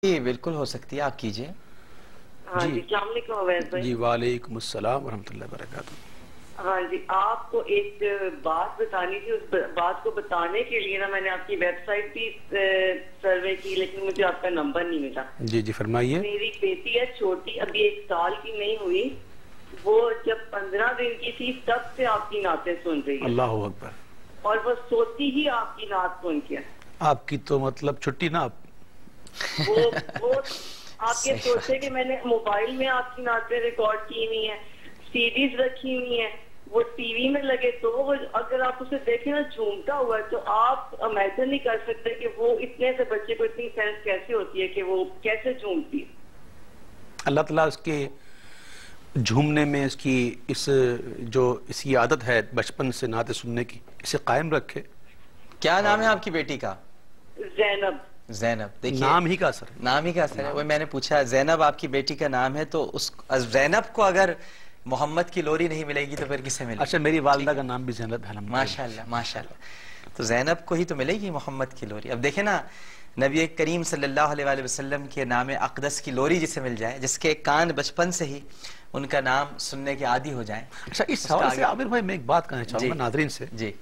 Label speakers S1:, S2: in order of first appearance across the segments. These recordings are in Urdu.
S1: جی بالکل ہو سکتی ہے، آپ کیجئے۔
S2: ہاں جی السلام علیکم عویس بھائی۔
S3: جی وعلیکم السلام ورحمۃ اللہ وبرکاتہ۔
S2: ہاں جی آپ کو ایک بات بتانی تھی، اس بات کو بتانے کے لیے نا میں نے آپ کی ویب سائٹ بھی سروے کی، لیکن مجھے آپ کا نمبر نہیں ملا۔
S3: جی جی فرمائیے۔
S2: میری بیٹی ہے چھوٹی، ابھی 1 سال کی نہیں ہوئی، وہ جب 15 دن کی تھی تب سے آپ کی نعتیں سن رہی ہے۔
S3: اللہ اکبر۔
S2: اور وہ سوتی ہی آپ کی نعت سن کے۔
S3: آپ کی تو مطلب چھٹی نا آپ
S2: وہ آپ یہ سوچے کہ میں نے موبائل میں آپ کی نعتیں ریکارڈ کی ہوئی ہیں، سیڈیز رکھی ہوئی ہیں، وہ ٹی وی میں لگے، تو وہ اگر آپ اسے دیکھیں نا جھومتا ہوا ہے تو آپ امیجن نہیں کر سکتے کہ وہ اتنے سے بچے کو اتنی سینس کیسے ہوتی ہے کہ وہ کیسے جھومتی ہے۔
S3: اللہ تعالیٰ اس کے جھومنے میں اس کی عادت ہے بچپن سے نعتیں سننے کی، اسے قائم رکھے۔
S1: کیا نام ہے آپ کی بیٹی کا؟
S2: زینب۔
S1: زینب۔ دیکھیے
S3: نام ہی کا اثر ہے،
S1: نام ہی کا اثر ہے۔ وہ میں نے پوچھا زینب آپ کی بیٹی کا نام ہے، تو اس زینب کو اگر محمد کی لوری نہیں ملے گی تو پھر کسے ملے گی؟
S3: اچھا میری والدہ کا نام بھی زینب ہے۔
S1: ماشاءاللہ ماشاءاللہ، تو زینب کو ہی تو ملے گی محمد کی لوری۔ اب دیکھیں نا، نبی کریم صلی اللہ علیہ وسلم کے نام اقدس کی لوری جسے مل جائے، جس کے کان بچپن سے ہی ان کا نام سننے کے عادی ہو جائیں۔
S3: اچھا اس حوالے سے عامر بھائی میں ایک بات کہنا چاہوں گا ناظرین سے۔
S1: جی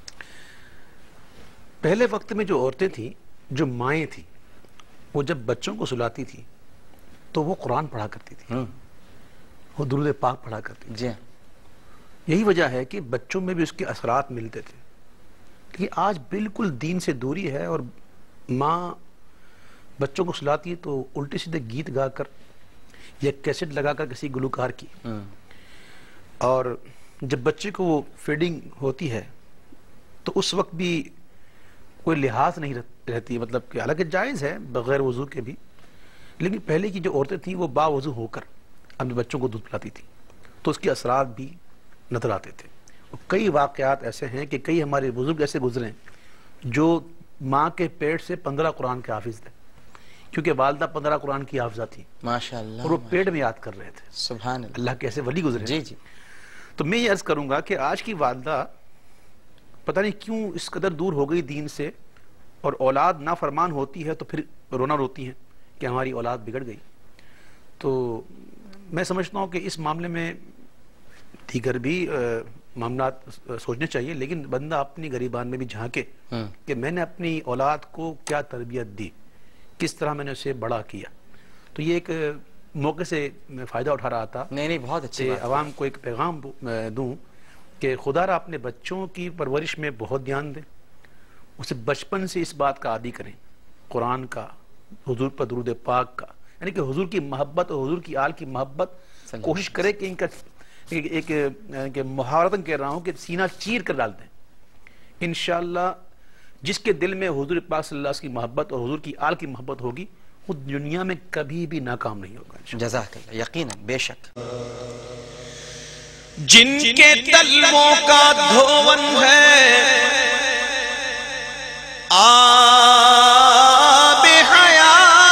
S3: پہلے وقت میں جو عورتیں تھیں، جو مائیں تھیں، وہ جب بچوں کو سلاتی تھی تو وہ قرآن پڑھا کرتی تھی، وہ درود پاک پڑھا کرتی تھی۔
S1: جی
S3: یہی وجہ ہے کہ بچوں میں بھی اس کے اثرات ملتے تھے، لیکن آج بالکل دین سے دوری ہے، اور ماں بچوں کو سلاتی ہے تو الٹے سیدھے گیت گا کر یا کیسٹ لگا کر کسی گلوکار کی، اور جب بچے کو وہ فیڈنگ ہوتی ہے تو اس وقت بھی کوئی لحاظ نہیں رہتی، مطلب کہ حالانکہ جائز ہے بغیر وضو کے بھی، لیکن پہلے کی جو عورتیں تھیں وہ با وضو ہو کر اپنے بچوں کو دودھ پلاتی تھیں تو اس کے اثرات بھی نظر آتے تھے۔ کئی واقعات ایسے ہیں کہ کئی ہمارے بزرگ ایسے گزرے ہیں جو ماں کے پیٹ سے 15 قرآن کے حافظ تھے، کیونکہ والدہ 15 قرآن کی حافظہ تھی
S1: ماشاءاللہ،
S3: اور وہ پیٹ میں یاد کر رہے تھے۔
S1: سبحان اللہ،
S3: اللہ کے ایسے ولی گزرے۔
S1: جی جی۔
S3: تو میں یہ عرض کروں گا کہ آج کی والدہ پتہ نہیں کیوں اس قدر دور ہو گئی دین سے، اور اولاد نافرمان ہوتی ہے تو پھر رونا روتی ہیں کہ ہماری اولاد بگڑ گئی۔ تو میں سمجھتا ہوں کہ اس معاملے میں دیگر بھی معاملات سوچنے چاہیے، لیکن بندہ اپنی گریبان میں بھی جھانکے کہ میں نے اپنی اولاد کو کیا تربیت دی، کس طرح میں نے اسے بڑا کیا۔ تو یہ ایک موقع سے میں فائدہ اٹھا رہا تھا،
S1: نہیں بہت اچھی بات،
S3: عوام کو ایک پیغام دوں کہ خدا را اپنے بچوں کی پرورش میں بہت دھیان دیں، اسے بچپن سے اس بات کا عادی کریں، قرآن کا، حضور پر درود پاک کا، یعنی کہ حضور کی محبت اور حضور کی آل کی محبت کوشش کرے کہ ان کا ایک محاورتاً کہہ رہا ہوں کہ سینہ چیر کر ڈال دیں۔ انشاءاللہ جس کے دل میں حضور پاک صلی اللہ علیہ وسلم کی محبت اور حضور کی آل کی محبت ہوگی وہ دنیا میں کبھی بھی ناکام نہیں ہوگا۔
S1: جزاک اللہ، یقیناً بے شک۔
S4: جن کے تلووں کا دھون ہے آب حیات،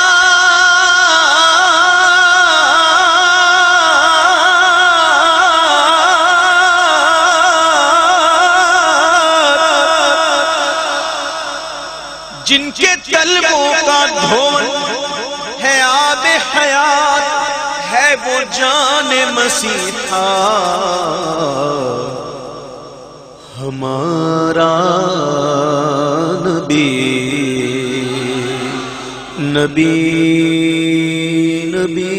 S4: جن کے تلووں کا دھون ہے آب حیات، ہے وہ جان مسیحا ہمارا نبی نبی نبی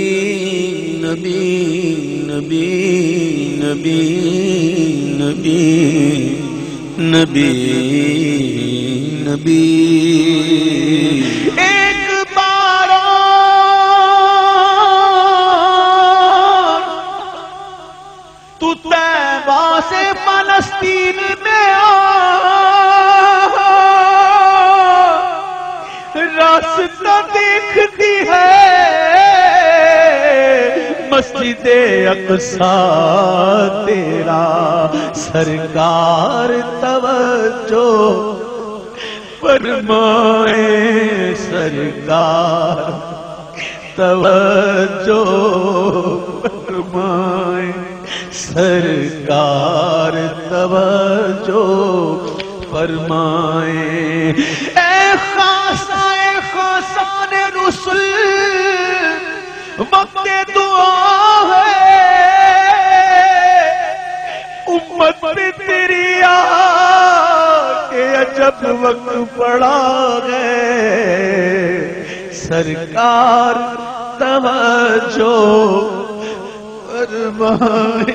S4: نبی نبی نبی نبی نبی نبی۔ ایک بار تو طیبہ سے فلسطین میں راستہ دیکھتی ہے مسجد اقصی، تیرا سرکار توجہ فرمائے، سرکار توجہ فرمائے، سرکار توجہ فرمائے۔ اے خاصان رسل وقت دعا ہے امت پہ تیری کہ عجب وقت پڑا ہے سرکار توجہ فرمائے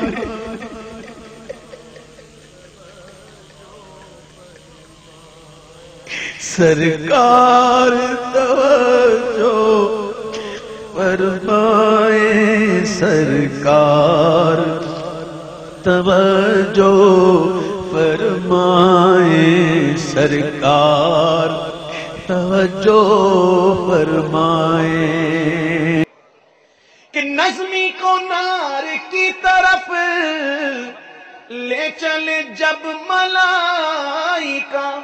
S4: سرکار توجہ فرمائے سرکار توجہ فرمائے سرکار توجہ فرمائے کہ نظمی کو نار کی طرف لے چلے جب ملائکہ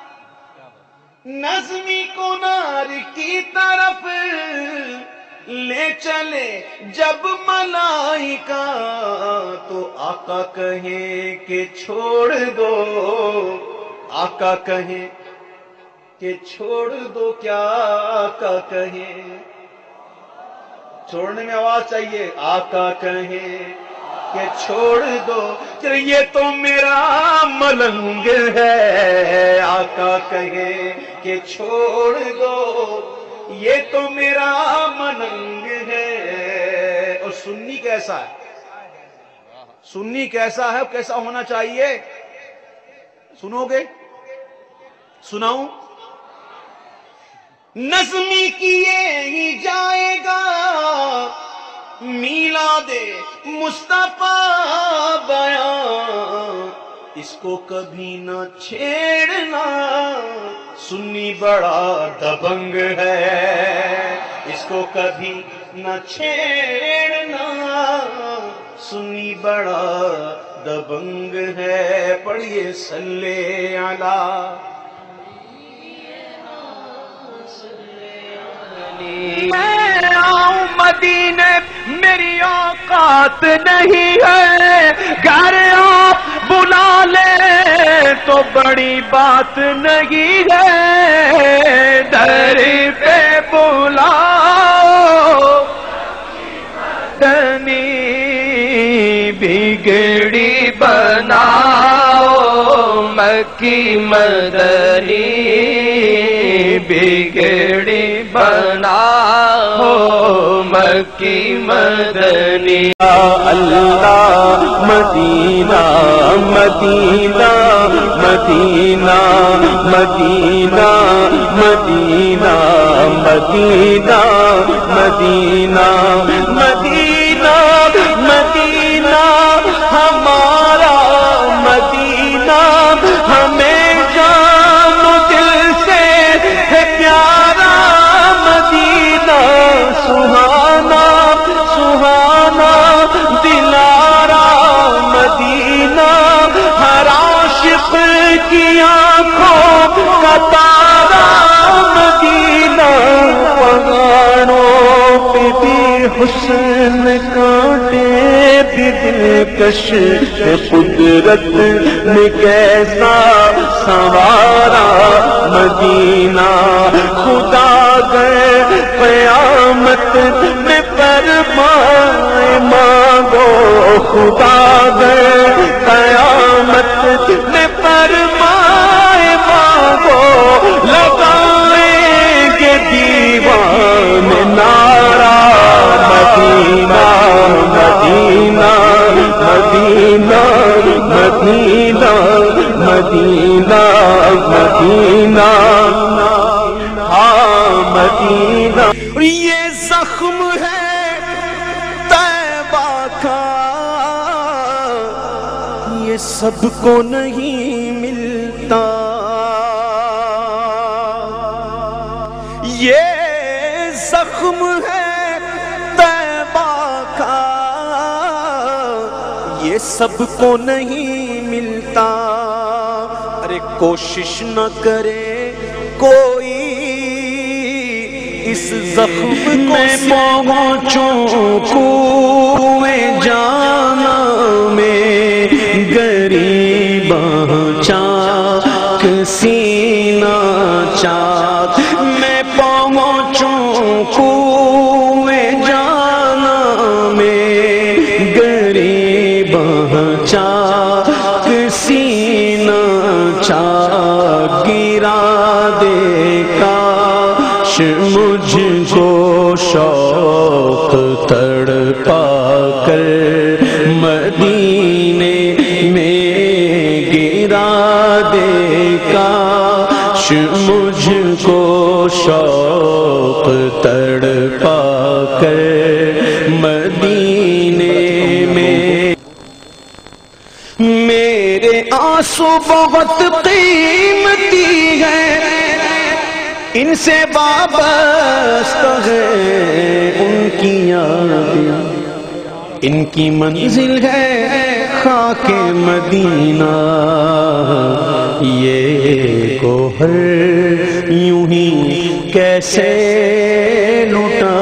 S4: نظمی کو نار کی طرف لے چلے جب ملائکہ تو آقا کہیں کہ چھوڑ دو آقا کہیں کہ چھوڑ دو کیا آقا کہیں چھوڑنے میں آواز چاہیے آقا کہیں کہ چھوڑ دو کہ یہ تو میرا ملنگ ہے آقا کہیں کہ چھوڑ دو یہ تو میرا ملنگ ہے اور سنی کیسا ہے سنی کیسا ہے کیسا ہونا چاہیے سنو گے سناؤں نظمی کیے ہی جائے گا میلاد مصطفیٰ بیان اس کو کبھی نہ چھیڑنا سنی بڑا دبنگ ہے اس کو کبھی نہ چھیڑنا سنی بڑا دبنگ ہے پڑھیے صلی علی میں آؤں مدینے میری اوقات نہیں ہے گھر آپ بلا لے تو بڑی بات نہیں ہے در پہ بلاؤ دنی بگڑی بناؤ مکی مدنی بگڑی بناؤ مکی مدنی اللہ مدینہ مدینہ مدینہ مدینہ مدینہ مدینہ مدینہ مدینہ مدینہ ہمارا مدینہ ہمیں جان دل سے ہے پیارا مدینہ سہانا سہانا دلارا مدینہ ہر عاشق کی آنکھوں کا تارا مدینہ پہاڑوں پہ بھی حسن کانٹے بھی دلکش قدرت نے کیسا سنوارا مدینہ خدا گئے قیامت میں فرمائے مانگو خدا گئے قیامت میں فرمائے مانگو لگائیں گے دیوان نعرہ مدینہ مدینہ مدینہ مدینہ مدینہ مدینہ ہاں مدینہ یہ زخم ہے طیبہ کا یہ سب کو نہیں ملتا یہ زخم ہے طیبہ کا یہ سب کو نہیں ملتا ارے کوشش نہ کرے کوئی اس زخم کو میں پہنچوں کوئے جانا میں غریباں چاک سینہ چاک میں پہنچوں کوئے جانا کو شوق تڑپا کر مدینے میں گرا دے، کاش مجھ کو شوق تڑپا کر مدینے میں۔ میرے آنسو بہت قیمتی ہیں، ان سے وابستہ ہے ان کی یادیں، ان کی منزل ہے خاک مدینہ، یہ گوہر یوں ہی کیسے لٹا